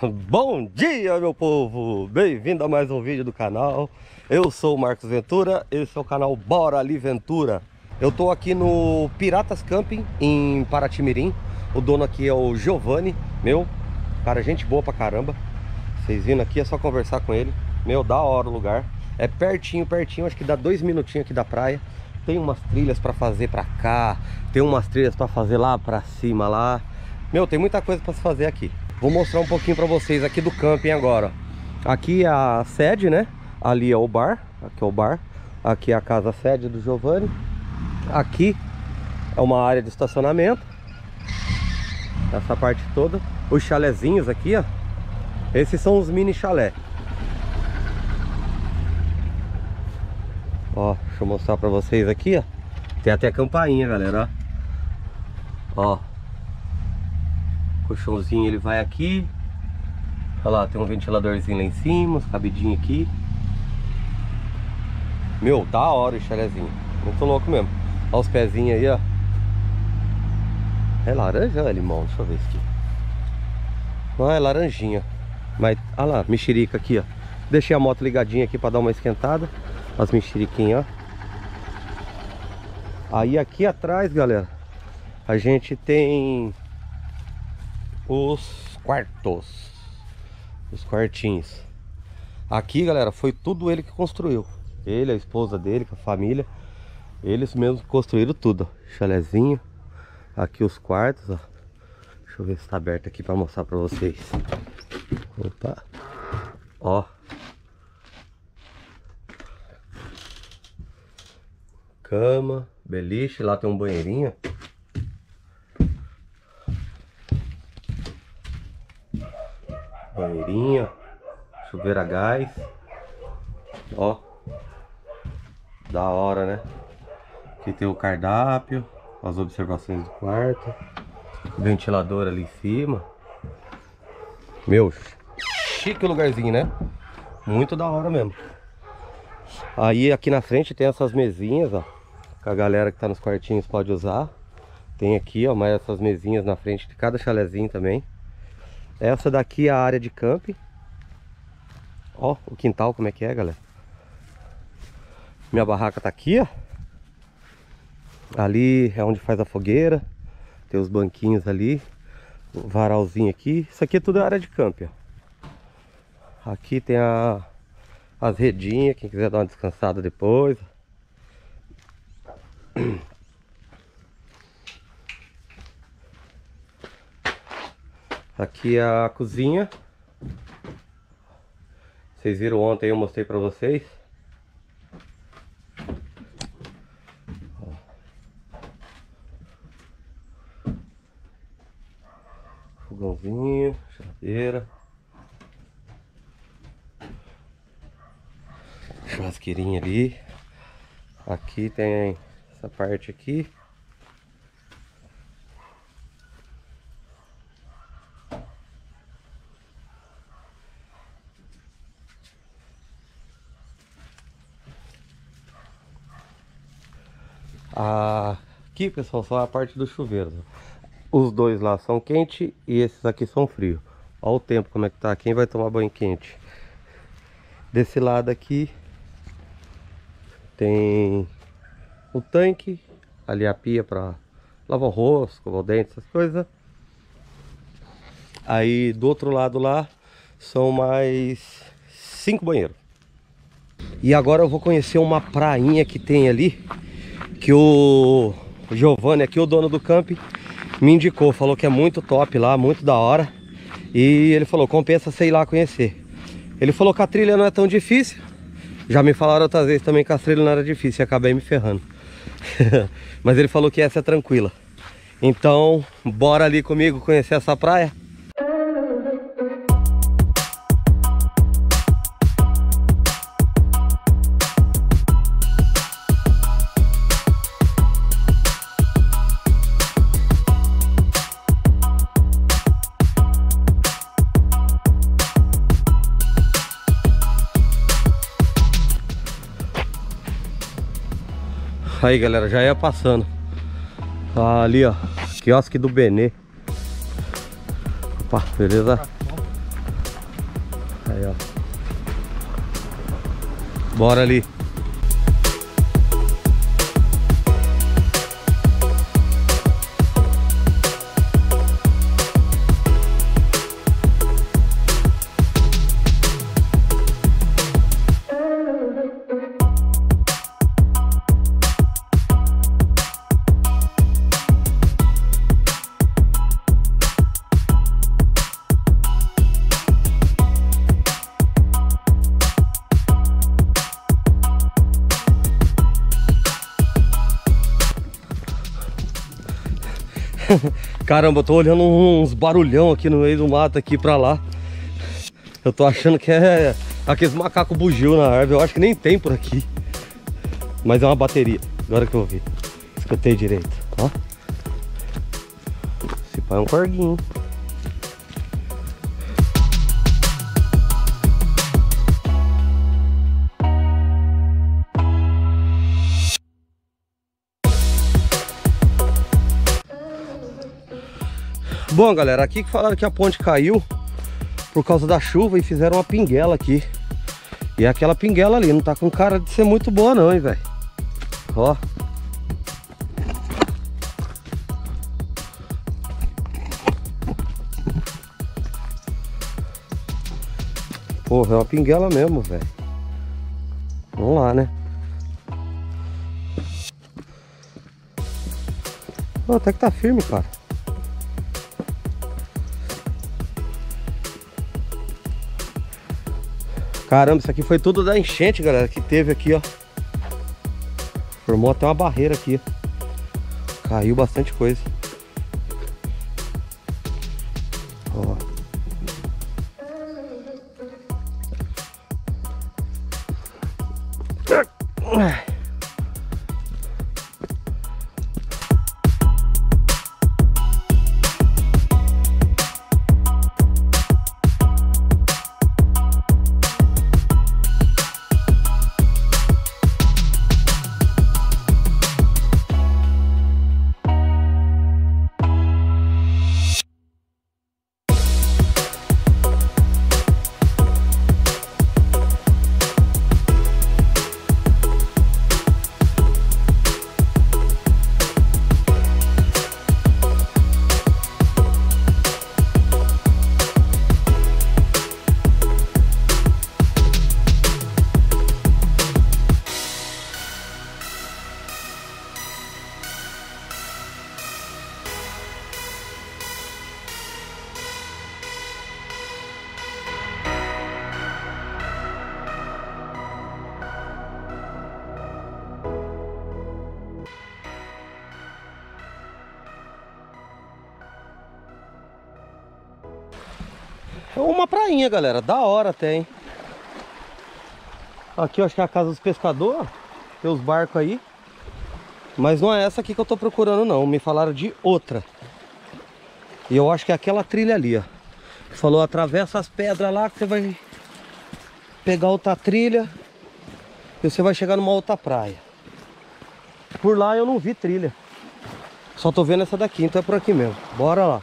Bom dia, meu povo! Bem-vindo a mais um vídeo do canal. Eu sou o Marcos Ventura, esse é o canal Bora Ali Ventura. Eu tô aqui no Piratas Camping, em Paraty-Mirim. O dono aqui é o Giovanni, meu cara, gente boa pra caramba. Vocês vindo aqui, é só conversar com ele. Meu, da hora o lugar. É pertinho, acho que dá 2 minutinhos aqui da praia. Tem umas trilhas pra fazer pra cá, tem umas trilhas pra fazer lá pra cima lá. Meu, tem muita coisa pra se fazer aqui. Vou mostrar um pouquinho pra vocês aqui do camping agora. Aqui é a sede, né? Ali é o bar, aqui é o bar. Aqui é a casa sede do Giovanni. Aqui é uma área de estacionamento. Essa parte toda. Os chalezinhos aqui, ó. Esses são os mini chalé. Ó, deixa eu mostrar pra vocês aqui, ó. Tem até campainha, galera, ó. Ó. Colchãozinho, ele vai aqui. Olha lá, tem um ventiladorzinho lá em cima, uns cabidinhos aqui. Meu, da hora o chalezinho. Muito louco mesmo. Olha os pezinhos aí, ó. É laranja ou é limão? Deixa eu ver isso aqui. Não, é laranjinha. Mas, olha lá, mexerica aqui, ó. Deixei a moto ligadinha aqui pra dar uma esquentada. As mexeriquinhas, ó. Aí aqui atrás, galera, a gente tem os quartos. Os quartinhos. Aqui, galera, foi tudo ele que construiu. Ele, a esposa dele, com a família. Eles mesmos construíram tudo, ó. Chalezinho. Aqui os quartos, ó. Deixa eu ver se tá aberto aqui pra mostrar pra vocês. Opa. Ó. Cama, beliche, lá tem um banheirinho. Banheirinho, chuveiro a gás. Ó. Da hora, né? Aqui tem o cardápio, as observações do quarto. Ventilador ali em cima. Meu, chique o lugarzinho, né? Muito da hora mesmo. Aí aqui na frente tem essas mesinhas, ó, que a galera que tá nos quartinhos pode usar. Tem aqui, ó, mais essas mesinhas na frente de cada chalezinho também. Essa daqui é a área de camping. Ó, o quintal como é que é, galera. Minha barraca tá aqui, ó. Ali é onde faz a fogueira. Tem os banquinhos ali. O varalzinho aqui. Isso aqui é tudo área de camping, ó. Aqui tem as redinhas, quem quiser dar uma descansada depois. Aqui é a cozinha. Vocês viram ontem, eu mostrei pra vocês. Fogãozinho, geladeira. Churrasqueirinha ali. Aqui tem essa parte aqui. Aqui, pessoal, só a parte do chuveiro. Os dois lá são quentes e esses aqui são frios. Olha o tempo como é que tá. Quem vai tomar banho quente? Desse lado aqui tem o tanque. Ali a pia pra lavar o rosto, escovar o dente, essas coisas. Aí do outro lado lá são mais 5 banheiros. E agora eu vou conhecer uma prainha que tem ali, que o Giovanni aqui, o dono do camping, me indicou. Falou que é muito top lá, muito da hora. E ele falou, compensa você ir lá conhecer. Ele falou que a trilha não é tão difícil. Já me falaram outras vezes também que a trilha não era difícil e acabei me ferrando. Mas ele falou que essa é tranquila. Então, bora ali comigo conhecer essa praia. Aí, galera, já ia passando. Ali, ó, quiosque do Benê. Opa, beleza? Aí, ó. Bora ali. Caramba, eu tô olhando uns barulhão aqui no meio do mato aqui pra lá. Eu tô achando que é aqueles macacos bugio na árvore. Eu acho que nem tem por aqui. Mas é uma bateria. Agora que eu ouvi. Escutei direito, ó. Esse pai é um corguinho. Bom, galera, aqui que falaram que a ponte caiu por causa da chuva e fizeram uma pinguela aqui. E aquela pinguela ali não tá com cara de ser muito boa não, hein, velho. Ó. Porra, é uma pinguela mesmo, velho. Vamos lá, né? Oh, até que tá firme, cara. Caramba, isso aqui foi tudo da enchente, galera, que teve aqui, ó. Formou até uma barreira aqui. Caiu bastante coisa. Ó. É uma prainha, galera, da hora até, hein. Aqui eu acho que é a casa dos pescadores. Tem os barcos aí. Mas não é essa aqui que eu tô procurando não. Me falaram de outra. E eu acho que é aquela trilha ali, ó. Falou, atravessa as pedras lá que você vai pegar outra trilha e você vai chegar numa outra praia. Por lá eu não vi trilha. Só tô vendo essa daqui, então é por aqui mesmo. Bora lá.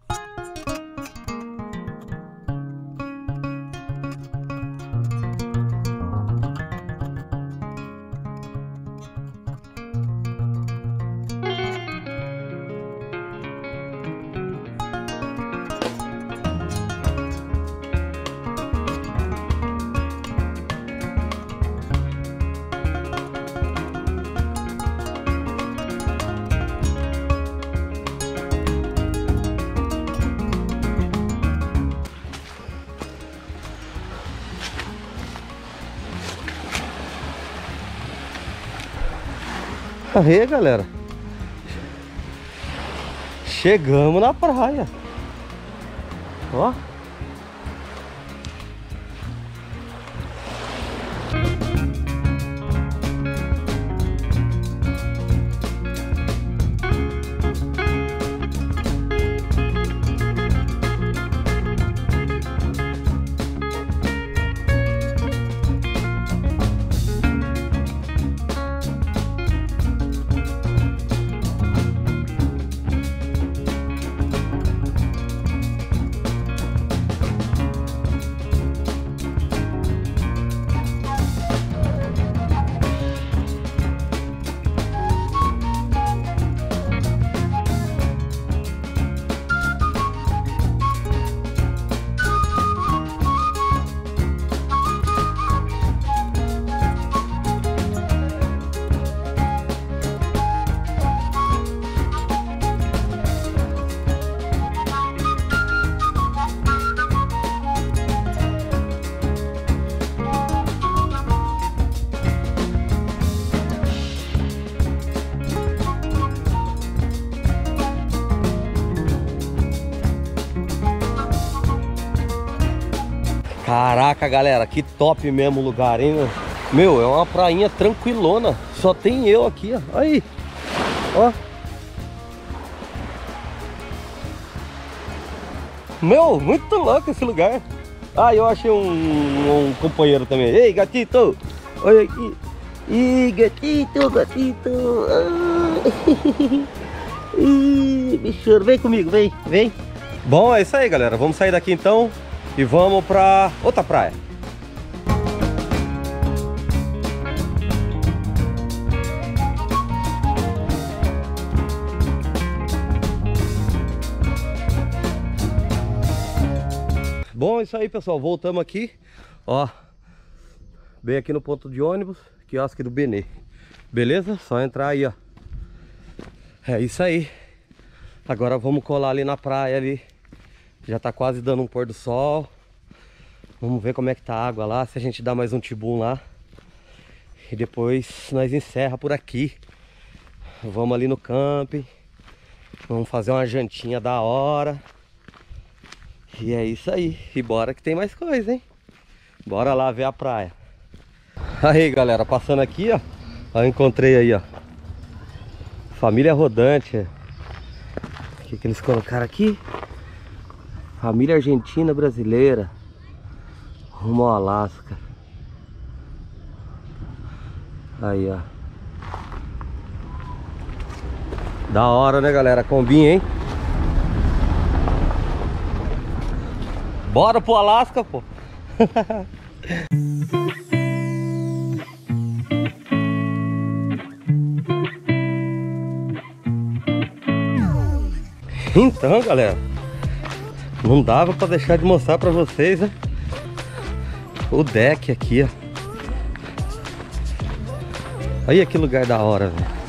Aí, galera, chegamos na praia. Ó. Caraca, galera, que top mesmo o lugar, hein, meu? Meu, é uma prainha tranquilona. Só tem eu aqui, ó. Aí, ó. Meu, muito louco esse lugar. Ah, eu achei um companheiro também. Ei, gatito! Olha aqui. Ih, gatito, gatito. Ih, bicho, vem comigo, vem, vem. Bom, é isso aí, galera. Vamos sair daqui então e vamos pra outra praia. Bom, é isso aí, pessoal. Voltamos aqui, ó. Bem aqui no ponto de ônibus, quiosque do Benê. Beleza? Só entrar aí, ó. É isso aí. Agora vamos colar ali na praia ali. Já tá quase dando um pôr do sol. Vamos ver como é que tá a água lá, se a gente dá mais um tibum lá. E depois nós encerra por aqui. Vamos ali no camping. Vamos fazer uma jantinha da hora. E é isso aí. E bora que tem mais coisa, hein? Bora lá ver a praia. Aí, galera, passando aqui, ó. Eu encontrei aí, ó. Família Rodante. O que eles colocaram aqui? Família Argentina Brasileira. Rumo ao Alasca. Aí, ó. Da hora, né, galera? Combinha, hein? Bora pro Alasca, pô. Então, galera, não dava pra deixar de mostrar pra vocês, né? O deck aqui, ó. Olha que lugar da hora, velho.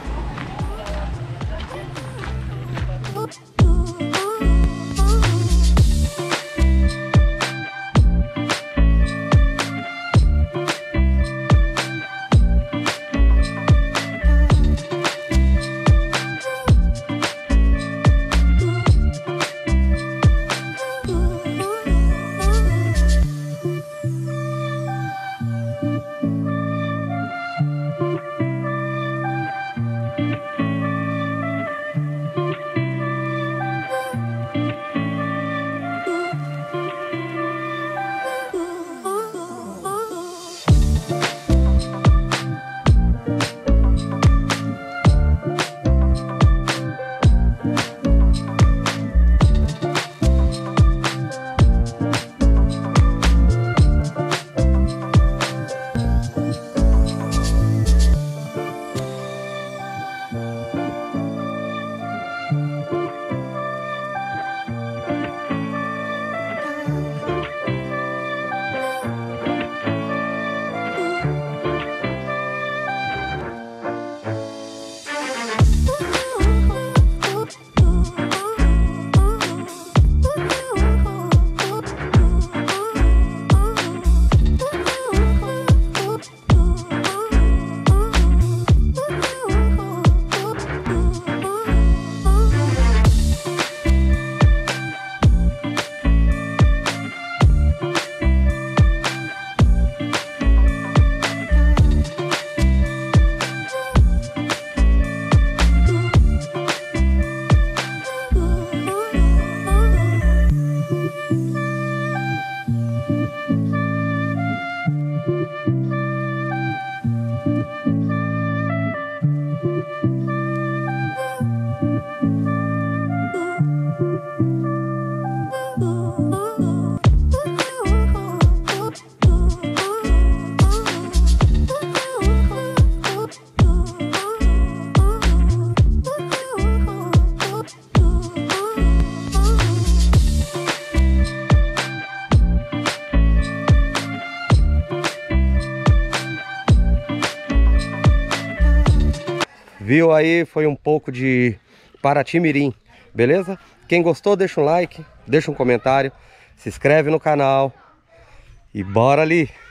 Viu aí? Foi um pouco de Paraty-Mirim, beleza? Quem gostou, deixa um like, deixa um comentário, se inscreve no canal e bora ali!